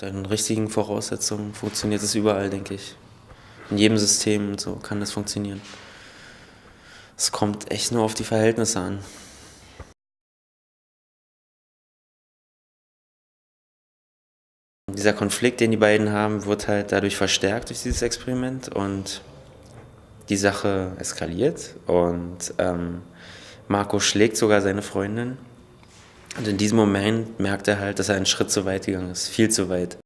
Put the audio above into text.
Unter den richtigen Voraussetzungen funktioniert es überall, denke ich. In jedem System und so kann das funktionieren. Es kommt echt nur auf die Verhältnisse an. Dieser Konflikt, den die beiden haben, wird halt dadurch verstärkt durch dieses Experiment und die Sache eskaliert und Marco schlägt sogar seine Freundin. Und in diesem Moment merkt er halt, dass er einen Schritt zu weit gegangen ist, viel zu weit.